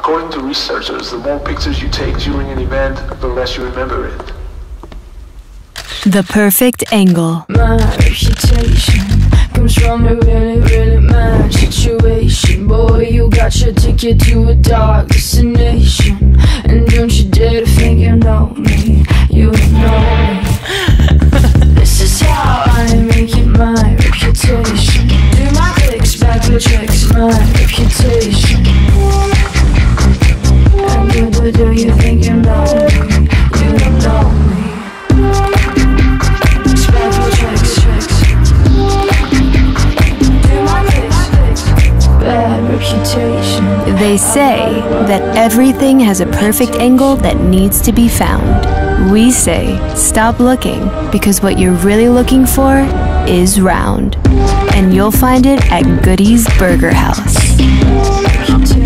According to researchers, the more pictures you take during an event, the less you remember it. The perfect angle. My reputation comes from a really, really mad situation. Boy, you got your ticket to a dark destination. And don't you dare to think you know me. You know me. This is how I make it my reputation. Do my tricks, back the tricks, my reputation. And do you think you know me? You don't know me. They say that everything has a perfect angle that needs to be found. We say, stop looking, because what you're really looking for is round. And you'll find it at Goody's Burger House.